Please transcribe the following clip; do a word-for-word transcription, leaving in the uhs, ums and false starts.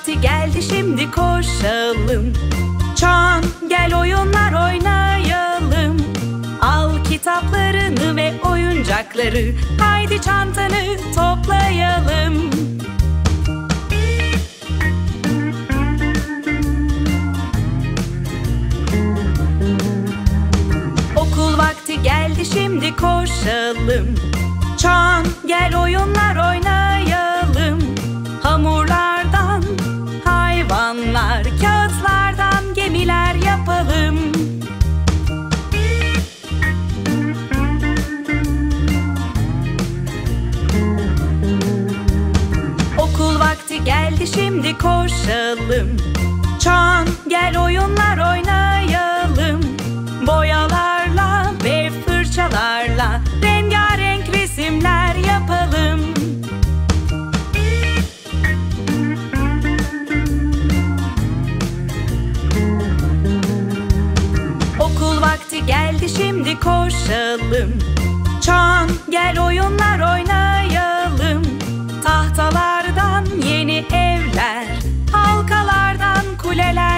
vakti geldi, şimdi koşalım. Çan, gel oyunlar oynayalım. Al kitaplarını ve oyuncakları, haydi çantanı toplayalım. Okul vakti geldi, şimdi koşalım. Çan, gel oyunlar oynayalım. Hamurlardan hayvanlar, kağıtlardan gemiler yapalım. Okul vakti geldi, şimdi koşalım. Çan, gel oyunlar oynayalım. Boyalarla ve fırçalarla rengarenk resimler yapalım. Okul vakti geldi, şimdi koşalım. Çan, gel oyunlar oynayalım. Tahtalardan yeni evler, halkalardan kuleler